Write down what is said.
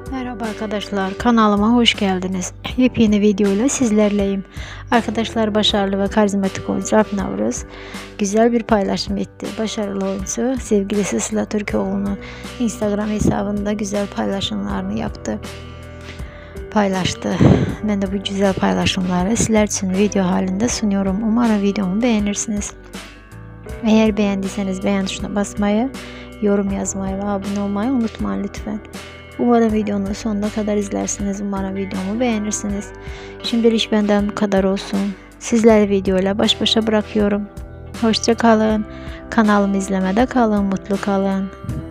Merhaba arkadaşlar, kanalıma hoş geldiniz. Yepyeni video ile sizlerleyim. Arkadaşlar, başarılı ve karizmatik oyuncu Alp Navruz güzel bir paylaşım etti. Başarılı oyuncu sevgilisi Sıla Türkoğlu'nun Instagram hesabında güzel paylaşımlarını paylaştı. Ben de bu güzel paylaşımları sizler için video halinde sunuyorum. Umarım videomu beğenirsiniz. Eğer beğendiyseniz beğen tuşuna basmayı, yorum yazmayı ve abone olmayı unutmayın lütfen. Umarım videomu sonuna kadar izlersiniz. Umarım videomu beğenirsiniz. Şimdilik benden bu kadar olsun. Sizleri videoyla baş başa bırakıyorum. Hoşça kalın. Kanalımı izlemede kalın. Mutlu kalın.